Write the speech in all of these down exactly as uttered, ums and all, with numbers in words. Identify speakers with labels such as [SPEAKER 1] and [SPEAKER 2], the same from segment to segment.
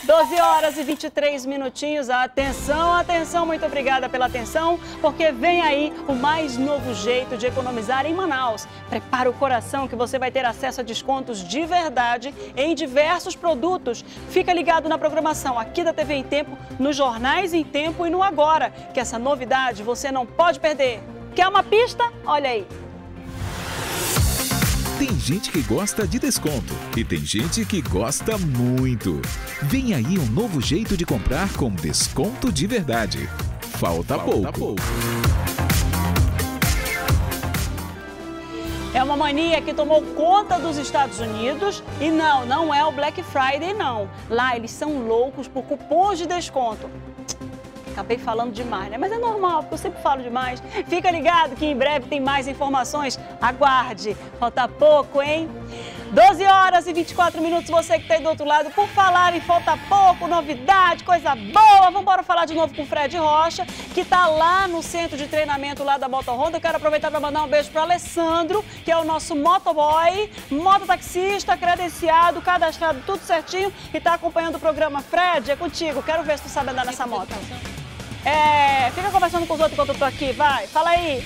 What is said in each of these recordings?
[SPEAKER 1] doze horas e vinte e três minutinhos. Atenção, atenção, muito obrigada pela atenção, porque vem aí o mais novo jeito de economizar em Manaus. Prepara o coração que você vai ter acesso a descontos de verdade em diversos produtos. Fica ligado na programação aqui da T V em Tempo, nos Jornais em Tempo e no Agora, que essa novidade você não pode perder. Quer uma pista? Olha aí.
[SPEAKER 2] Tem gente que gosta de desconto e tem gente que gosta muito. Vem aí um novo jeito de comprar com desconto de verdade. Falta, Falta pouco. pouco.
[SPEAKER 1] É uma mania que tomou conta dos Estados Unidos e não, não é o Black Friday não. Lá eles são loucos por cupons de desconto. Acabei falando demais, né? Mas é normal, porque eu sempre falo demais. Fica ligado que em breve tem mais informações. Aguarde. Falta pouco, hein? doze horas e vinte e quatro minutos, você que está aí do outro lado. Por falar em falta pouco, novidade, coisa boa. Vamos embora falar de novo com o Fred Rocha, que está lá no centro de treinamento lá da Moto Honda. Eu quero aproveitar para mandar um beijo para o Alessandro, que é o nosso motoboy, mototaxista, credenciado, cadastrado, tudo certinho. E está acompanhando o programa. Fred, é contigo. Quero ver se tu sabe andar nessa moto. É, fica conversando com os outros enquanto eu tô aqui, vai, fala aí.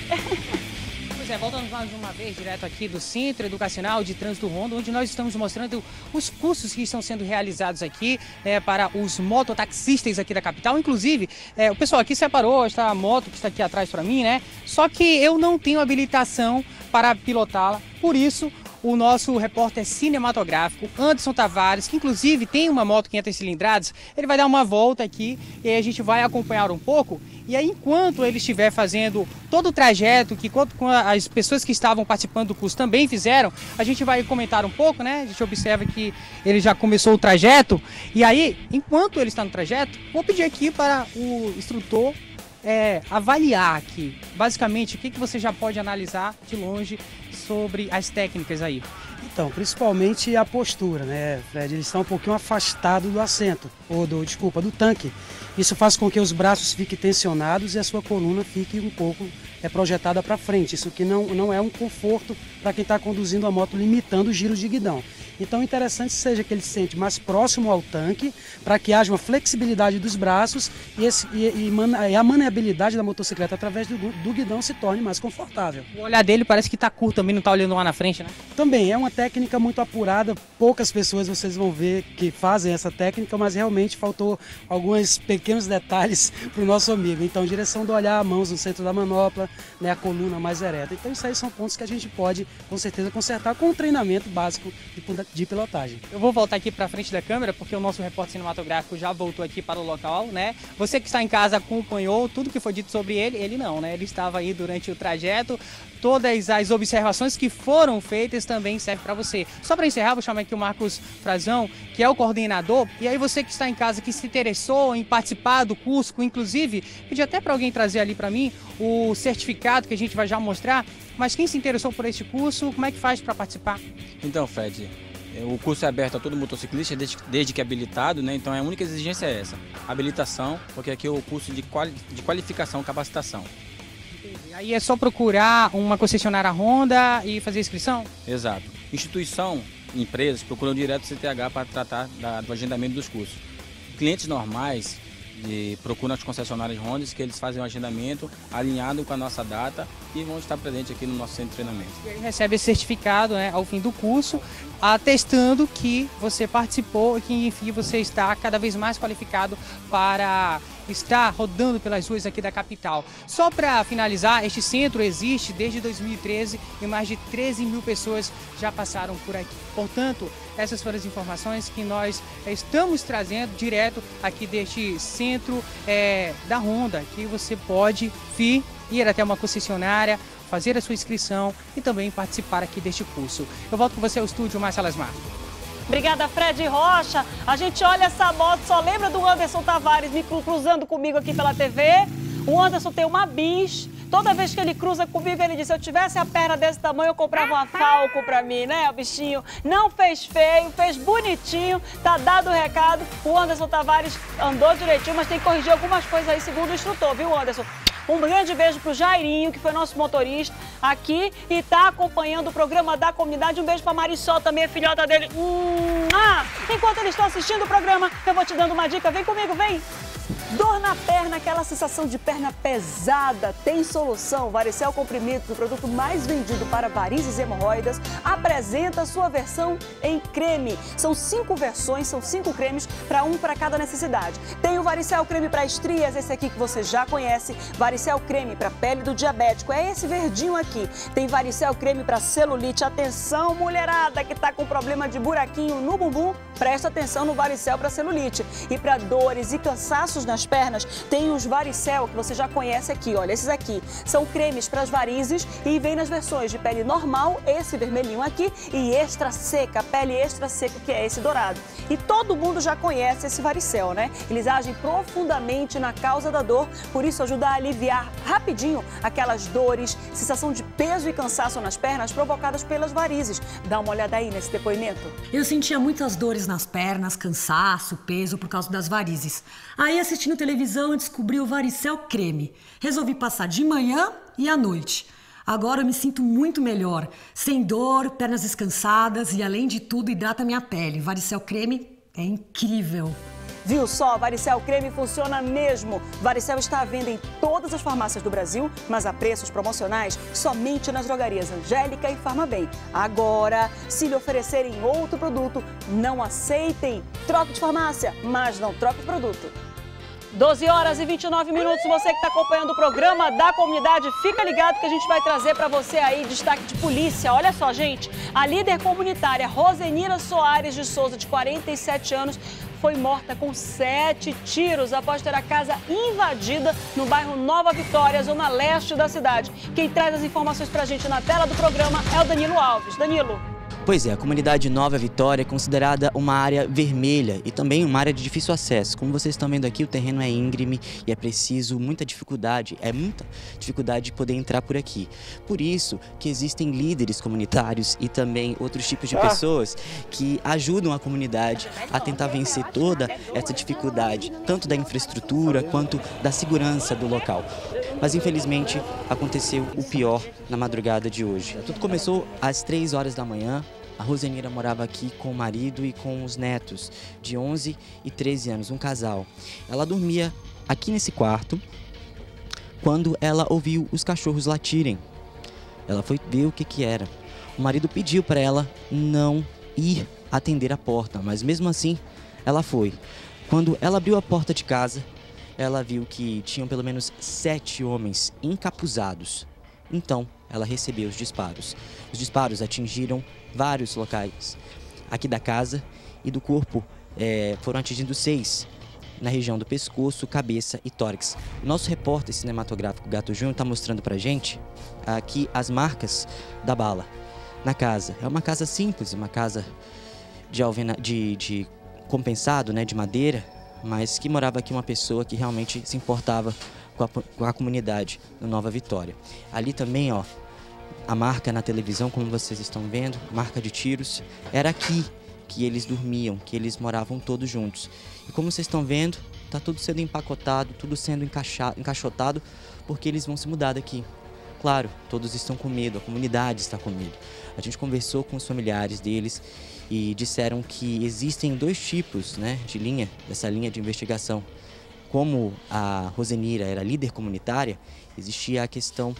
[SPEAKER 3] Pois é, voltamos mais uma vez direto aqui do Centro Educacional de Trânsito Honda, onde nós estamos mostrando os cursos que estão sendo realizados aqui, né, para os mototaxistas aqui da capital. Inclusive, é, o pessoal aqui separou esta moto que está aqui atrás para mim, né? Só que eu não tenho habilitação para pilotá-la, por isso o nosso repórter cinematográfico, Anderson Tavares, que inclusive tem uma moto quinhentas cilindradas, ele vai dar uma volta aqui e a gente vai acompanhar um pouco. E aí, enquanto ele estiver fazendo todo o trajeto, que as pessoas que estavam participando do curso também fizeram, a gente vai comentar um pouco, né? A gente observa que ele já começou o trajeto. E aí, enquanto ele está no trajeto, vou pedir aqui para o instrutor É, avaliar aqui, basicamente, o que, que você já pode analisar de longe sobre as técnicas aí.
[SPEAKER 4] Então, principalmente a postura, né, Fred? Eles estão um pouquinho afastados do assento, ou do, desculpa, do tanque. Isso faz com que os braços fiquem tensionados e a sua coluna fique um pouco é, projetada para frente. Isso que não, não é um conforto para quem está conduzindo a moto, limitando o giro de guidão. Então, o interessante seja que ele se sente mais próximo ao tanque, para que haja uma flexibilidade dos braços e, esse, e, e, man, e a maneabilidade da motocicleta através do, do guidão se torne mais confortável.
[SPEAKER 3] O olhar dele parece que está curto também, não está olhando lá na frente, né?
[SPEAKER 4] Também, é uma técnica muito apurada, poucas pessoas vocês vão ver que fazem essa técnica, mas realmente faltou alguns pequenos detalhes para o nosso amigo. Então, direção do olhar, mãos no centro da manopla, né, a coluna mais ereta. Então, isso aí são pontos que a gente pode, com certeza, consertar com um treinamento básico de de pilotagem.
[SPEAKER 3] Eu vou voltar aqui para frente da câmera porque o nosso repórter cinematográfico já voltou aqui para o local, né? Você que está em casa acompanhou tudo que foi dito sobre ele, ele não, né? Ele estava aí durante o trajeto, todas as observações que foram feitas também servem para você. Só para encerrar, vou chamar aqui o Marcos Frazão, que é o coordenador, e aí você que está em casa, que se interessou em participar do curso, inclusive, pedi até para alguém trazer ali para mim o certificado que a gente vai já mostrar, mas quem se interessou por este curso, como é que faz para participar?
[SPEAKER 5] Então, Fred, o curso é aberto a todo motociclista, desde, desde que é habilitado, né? Então a única exigência é essa, habilitação, porque aqui é o curso de, quali, de qualificação, capacitação.
[SPEAKER 3] Entendi. Aí é só procurar uma concessionária Honda e fazer inscrição?
[SPEAKER 5] Exato. Instituição, empresas procuram direto o C T H para tratar da, do agendamento dos cursos. Clientes normais de, procuram as concessionárias Honda, que eles fazem o agendamento alinhado com a nossa data e vão estar presentes aqui no nosso centro de treinamento.
[SPEAKER 3] E aí recebe esse certificado, né, ao fim do curso, atestando que você participou e que, enfim, você está cada vez mais qualificado para estar rodando pelas ruas aqui da capital. Só para finalizar, este centro existe desde dois mil e treze e mais de treze mil pessoas já passaram por aqui. Portanto, essas foram as informações que nós estamos trazendo direto aqui deste centro é, da Honda, que você pode vir, ir até uma concessionária, fazer a sua inscrição e também participar aqui deste curso. Eu volto com você ao estúdio, Marcela Asmar.
[SPEAKER 1] Obrigada, Fred Rocha. A gente olha essa moto, só lembra do Anderson Tavares me cruzando comigo aqui pela T V. O Anderson tem uma bis. Toda vez que ele cruza comigo, ele diz, se eu tivesse a perna desse tamanho, eu comprava uma Falco pra mim, né, o bichinho? Não fez feio, fez bonitinho, tá dado o recado. O Anderson Tavares andou direitinho, mas tem que corrigir algumas coisas aí, segundo o instrutor, viu, Anderson? Um grande beijo pro Jairinho, que foi nosso motorista aqui e tá acompanhando o programa da comunidade. Um beijo pra Marisol também, a filhota dele. Hum, ah, enquanto eles estão assistindo o programa, eu vou te dando uma dica. Vem comigo, vem! Dor na perna, aquela sensação de perna pesada, tem solução. Varicel Comprimidos, o produto mais vendido para varizes e hemorroidas, apresenta sua versão em creme. São cinco versões, são cinco cremes, para um para cada necessidade. Tem o Varicel Creme para estrias, esse aqui que você já conhece. Varicel Creme para pele do diabético, é esse verdinho aqui. Tem Varicel Creme para celulite. Atenção, mulherada que está com problema de buraquinho no bumbum, presta atenção no Varicel para celulite. E para dores e cansaços nas pernas, tem os Varicel, que você já conhece aqui, olha, esses aqui são cremes para as varizes e vem nas versões de pele normal, esse vermelhinho aqui, e extra seca, pele extra seca, que é esse dourado. E todo mundo já conhece esse Varicel, né? Eles agem profundamente na causa da dor, por isso ajuda a aliviar rapidinho aquelas dores, sensação de peso e cansaço nas pernas provocadas pelas varizes. Dá uma olhada aí nesse depoimento.
[SPEAKER 6] Eu sentia muitas dores nas pernas, cansaço, peso por causa das varizes. Aí, assistindo televisão, eu descobri o Varicel Creme. Resolvi passar de manhã e à noite. Agora eu me sinto muito melhor, sem dor, pernas descansadas e, além de tudo, hidrata minha pele. Varicel Creme é incrível.
[SPEAKER 1] Viu só? Varicel Creme funciona mesmo. Varicel está à venda em todas as farmácias do Brasil, mas a preços promocionais somente nas drogarias Angélica e Farmabem. Agora, se lhe oferecerem outro produto, não aceitem. Troque de farmácia, mas não troque de produto. doze horas e vinte e nove minutos, você que está acompanhando o programa da comunidade, fica ligado que a gente vai trazer para você aí destaque de polícia. Olha só, gente, a líder comunitária Rosenira Soares de Souza, de quarenta e sete anos, foi morta com sete tiros após ter a casa invadida no bairro Nova Vitória, zona leste da cidade. Quem traz as informações para a gente na tela do programa é o Danilo Alves. Danilo.
[SPEAKER 7] Pois é, a comunidade Nova Vitória é considerada uma área vermelha e também uma área de difícil acesso. Como vocês estão vendo aqui, o terreno é íngreme e é preciso muita dificuldade, é muita dificuldade de poder entrar por aqui. Por isso que existem líderes comunitários e também outros tipos de pessoas que ajudam a comunidade a tentar vencer toda essa dificuldade, tanto da infraestrutura quanto da segurança do local. Mas infelizmente aconteceu o pior na madrugada de hoje. Tudo começou às três horas da manhã. A Rosenira morava aqui com o marido e com os netos, de onze e treze anos, um casal. Ela dormia aqui nesse quarto quando ela ouviu os cachorros latirem. Ela foi ver o que que era. O marido pediu para ela não ir atender a porta, mas mesmo assim ela foi. Quando ela abriu a porta de casa, ela viu que tinham pelo menos sete homens encapuzados. Então, ela recebeu os disparos. Os disparos atingiram vários locais aqui da casa e do corpo, é, foram atingindo seis na região do pescoço, cabeça e tórax. O nosso repórter cinematográfico Gato Júnior está mostrando pra gente aqui as marcas da bala na casa. É uma casa simples, uma casa de, alvena, de, de compensado, né, de madeira, mas que morava aqui uma pessoa que realmente se importava com a, com a comunidade do Nova Vitória. Ali também, ó, a marca na televisão, como vocês estão vendo, marca de tiros, era aqui que eles dormiam, que eles moravam todos juntos. E como vocês estão vendo, tá tudo sendo empacotado, tudo sendo encaixado, encaixotado, porque eles vão se mudar daqui. Claro, todos estão com medo, a comunidade está com medo. A gente conversou com os familiares deles e disseram que existem dois tipos, né, de linha, dessa linha de investigação. Como a Rosenira era líder comunitária, existia a questão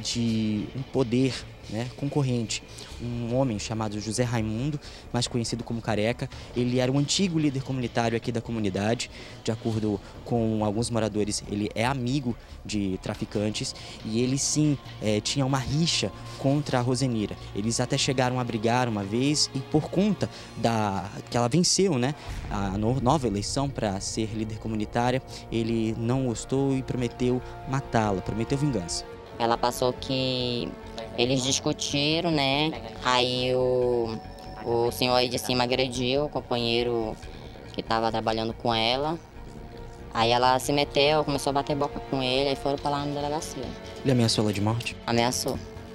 [SPEAKER 7] de um poder, né, concorrente. Um homem chamado José Raimundo, mais conhecido como Careca, ele era um antigo líder comunitário aqui da comunidade. De acordo com alguns moradores, ele é amigo de traficantes e ele sim é, tinha uma rixa contra a Rosenira. Eles até chegaram a brigar uma vez e por conta da que ela venceu, né, a no, nova eleição para ser líder comunitária, ele não gostou e prometeu matá-la, prometeu vingança.
[SPEAKER 8] Ela passou que eles discutiram, né? Aí o, o senhor aí de cima agrediu o companheiro que estava trabalhando com ela. Aí ela se meteu, começou a bater boca com ele, aí foram para lá na delegacia.
[SPEAKER 7] Ele ameaçou ela de morte?
[SPEAKER 8] Ameaçou.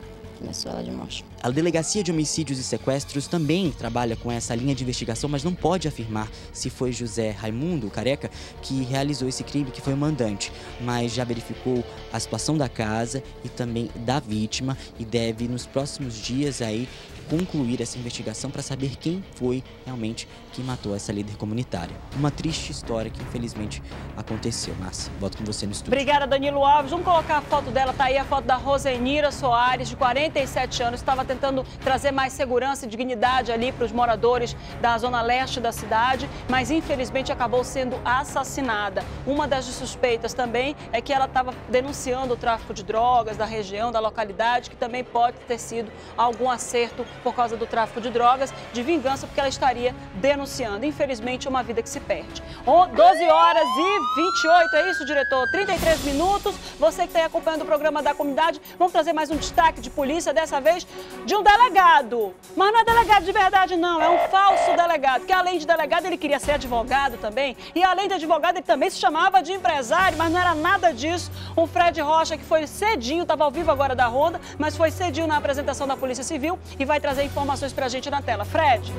[SPEAKER 8] ameaçou ela de morte.
[SPEAKER 7] A Delegacia de Homicídios e Sequestros também trabalha com essa linha de investigação, mas não pode afirmar se foi José Raimundo Careca que realizou esse crime, que foi o mandante, mas já verificou a situação da casa e também da vítima e deve, nos próximos dias, aí, concluir essa investigação para saber quem foi realmente que matou essa líder comunitária. Uma triste história que, infelizmente, aconteceu. Márcia, volto com você no estúdio.
[SPEAKER 1] Obrigada, Danilo Alves. Vamos colocar a foto dela, tá aí a foto da Rosenira Soares, de quarenta e sete anos, estava tentando trazer mais segurança e dignidade ali para os moradores da zona leste da cidade, mas infelizmente acabou sendo assassinada. Uma das suspeitas também é que ela estava denunciando o tráfico de drogas da região, da localidade, que também pode ter sido algum acerto por causa do tráfico de drogas, de vingança, porque ela estaria denunciando. Infelizmente, uma vida que se perde. doze horas e vinte e oito, é isso, diretor? trinta e três minutos. Você que está aí acompanhando o programa da comunidade, vamos trazer mais um destaque de polícia, dessa vez de um delegado. Mas não é delegado de verdade, não. É um falso delegado, que além de delegado, ele queria ser advogado também. E além de advogado, ele também se chamava de empresário, mas não era nada disso. O Fred Rocha, que foi cedinho, estava ao vivo agora da Ronda, mas foi cedinho na apresentação da Polícia Civil e vai trazer informações pra gente na tela. Fred.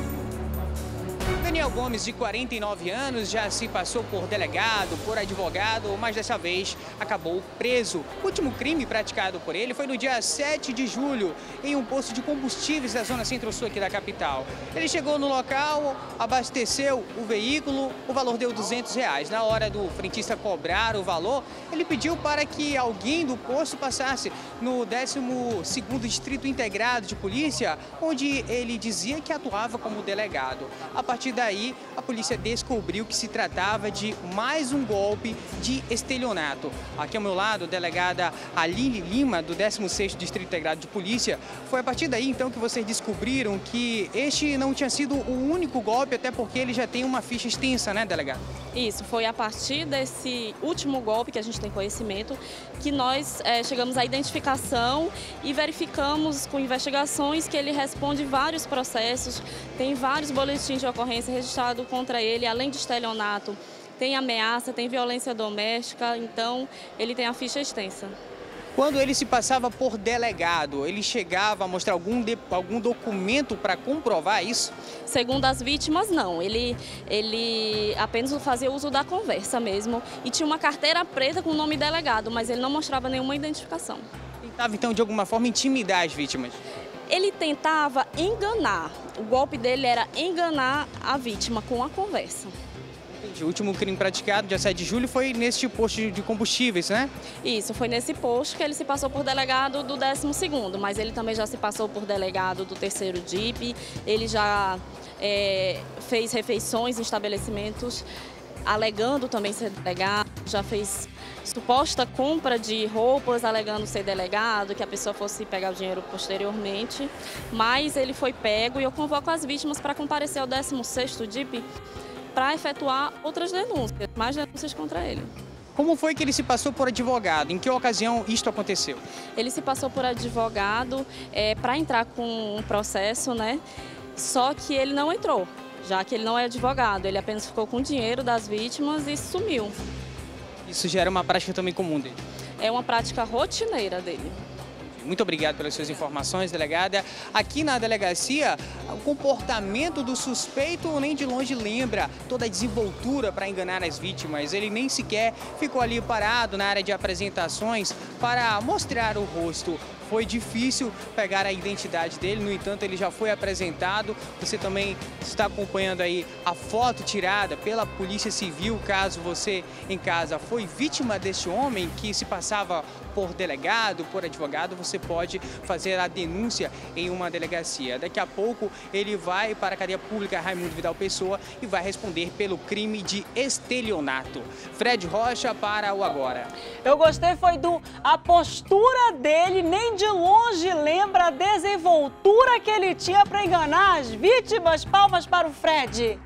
[SPEAKER 3] Daniel Gomes, de quarenta e nove anos, já se passou por delegado, por advogado, mas dessa vez acabou preso. O último crime praticado por ele foi no dia sete de julho, em um posto de combustíveis da zona centro-sul aqui da capital. Ele chegou no local, abasteceu o veículo, o valor deu duzentos reais. Na hora do frentista cobrar o valor, ele pediu para que alguém do posto passasse no décimo segundo Distrito Integrado de Polícia, onde ele dizia que atuava como delegado. A partir daí, a polícia descobriu que se tratava de mais um golpe de estelionato. Aqui ao meu lado, a delegada Aline Lima, do décimo sexto Distrito Integrado de Polícia. Foi a partir daí, então, que vocês descobriram que este não tinha sido o único golpe, até porque ele já tem uma ficha extensa, né, delegada?
[SPEAKER 9] Isso, foi a partir desse último golpe que a gente tem conhecimento que nós é, chegamos à identificação e verificamos com investigações que ele responde vários processos, tem vários boletins de ocorrência registrado contra ele, além de estelionato, tem ameaça, tem violência doméstica, então ele tem a ficha extensa.
[SPEAKER 3] Quando ele se passava por delegado, ele chegava a mostrar algum, de, algum documento para comprovar isso?
[SPEAKER 9] Segundo as vítimas, não. Ele, ele apenas fazia uso da conversa mesmo e tinha uma carteira preta com o nome delegado, mas ele não mostrava nenhuma identificação.
[SPEAKER 3] Tentava, então, de alguma forma, intimidar as vítimas?
[SPEAKER 9] Ele tentava enganar. O golpe dele era enganar a vítima com a conversa.
[SPEAKER 3] O último crime praticado, dia sete de julho, foi nesse posto de combustíveis, né?
[SPEAKER 9] Isso, foi nesse posto que ele se passou por delegado do décimo segundo, mas ele também já se passou por delegado do terceiro D I P, ele já é, fez refeições em estabelecimentos, alegando também ser delegado, já fez suposta compra de roupas, alegando ser delegado, que a pessoa fosse pegar o dinheiro posteriormente, mas ele foi pego e eu convoco as vítimas para comparecer ao décimo sexto D I P para efetuar outras denúncias, mais denúncias contra ele.
[SPEAKER 3] Como foi que ele se passou por advogado? Em que ocasião isto aconteceu?
[SPEAKER 9] Ele se passou por advogado é, para entrar com um processo, né? Só que ele não entrou, já que ele não é advogado. Ele apenas ficou com o dinheiro das vítimas e sumiu.
[SPEAKER 3] Isso já era uma prática também comum dele?
[SPEAKER 9] É uma prática rotineira dele.
[SPEAKER 3] Muito obrigado pelas suas informações, delegada. Aqui na delegacia, o comportamento do suspeito nem de longe lembra toda a desenvoltura para enganar as vítimas. Ele nem sequer ficou ali parado na área de apresentações para mostrar o rosto. Foi difícil pegar a identidade dele, no entanto, ele já foi apresentado. Você também está acompanhando aí a foto tirada pela Polícia Civil, caso você em casa foi vítima deste homem que se passava por delegado, por advogado, você pode fazer a denúncia em uma delegacia. Daqui a pouco ele vai para a cadeia pública Raimundo Vidal Pessoa e vai responder pelo crime de estelionato. Fred Rocha para o Agora.
[SPEAKER 1] Eu gostei foi do a postura dele, nem de longe lembra a desenvoltura que ele tinha para enganar as vítimas. Palmas para o Fred.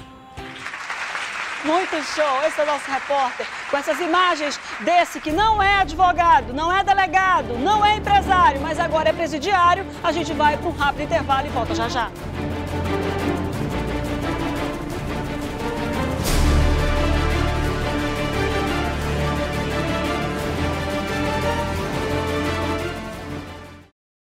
[SPEAKER 1] Muito show, esse é o nosso repórter, com essas imagens desse que não é advogado, não é delegado, não é empresário, mas agora é presidiário. A gente vai para um rápido intervalo e volta já já.